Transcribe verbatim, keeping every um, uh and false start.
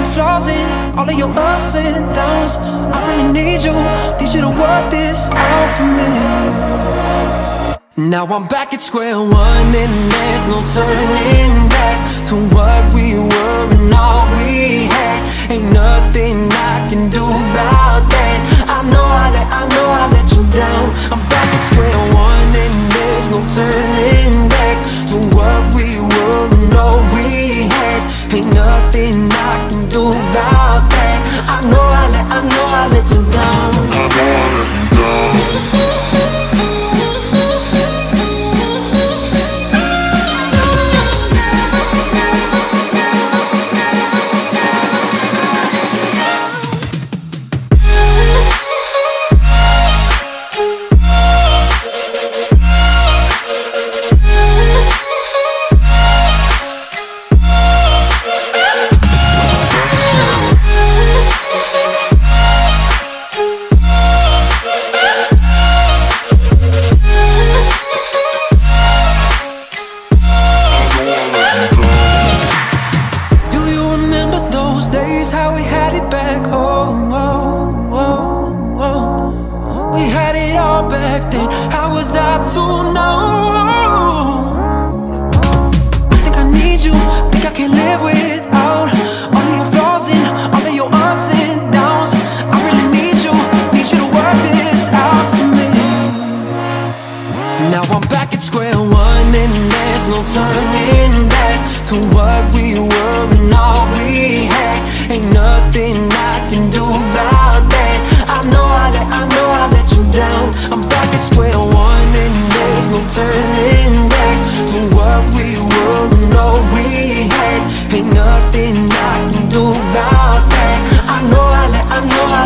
flaws and all of your ups and downs. I really need you, need you to work this out for me. Now I'm back at square one and there's no turning back to what we were and all we had. Ain't nothing I can do about that. I know I let, I know I let you down. I'm back at square one and there's no turning back to what we were and all we had. Ain't nothing I can do about that. I know I let, I know I let you down. I know I let you down. How we had it back home, oh, oh, oh. We had it all back then. How was I to know? I think I need you, think I can't live without all of your flaws and all of your ups and downs. I really need you, need you to work this out for me. Now I'm back at square one and there's no turning back to what we were and all we had. Ain't nothing I can do about that. I know I let, I know I let you down. I'm back at square one and there's no turning back to what we were and all we had. Ain't nothing I can do about that. I know I let, I know I